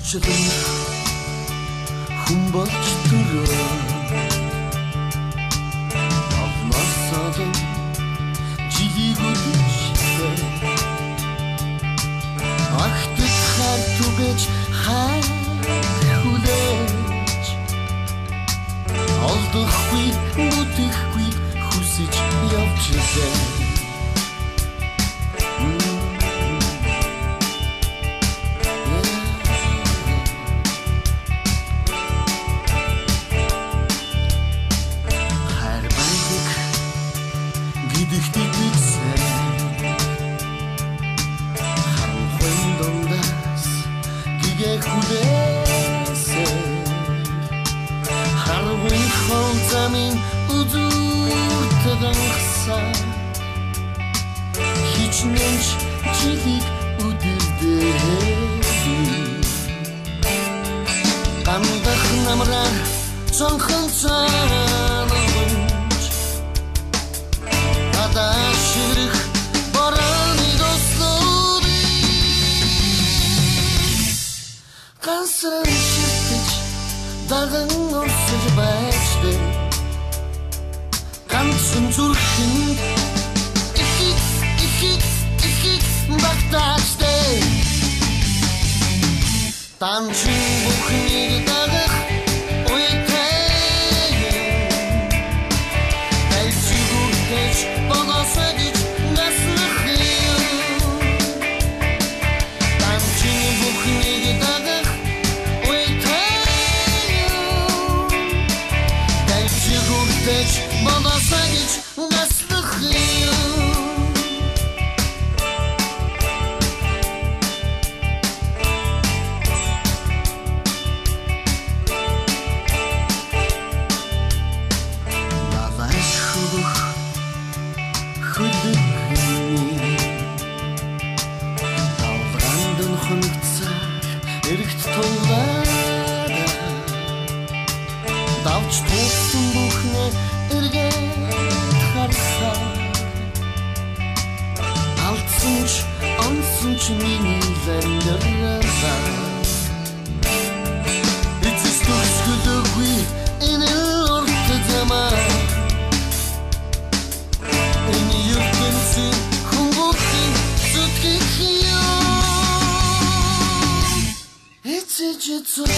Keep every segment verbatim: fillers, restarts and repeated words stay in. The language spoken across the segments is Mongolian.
Уучлан хүн болж төрөө авнаас олон жилиг үлжээ ахтд хар түгэж хай хүлээж олдохгүй бүтэхгүй хүсэж явчихлаа Хичнээн жилиг үдирдээ гандах намраа цонхон цаанч адашрих борооны дослоори гансран ширтэж даган орсож байжтэй ганцхан зүрхэнд Bagdaş'te Tanrım bukhnig dagah Uytayım Belki gurteç Bonasa git Naslıhıyım Tanrım bukhnig dagah Uytayım Belki gurteç Bonasa git Naslıhıyım Эрэгт туллаараа давж туусан бүхнээ эргээд харахаа алдсан ч онсон ч миний лангаараа эцэс төгсгөлгүй энэ уртдамаа энэ ертөнцийн хүмүүстийн зүтгэх Цэцэцэн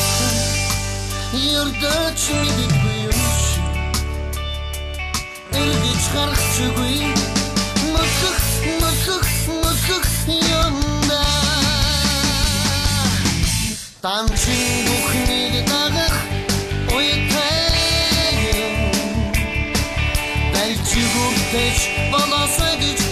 Ярдаач мэдэггүй юм шиг Эргэж харахчгүй Мөхөх, мөхөх, мөхөх янда Танчин бүхнийг дагах Уйтайм Дальчи гуртэж Болоса гэж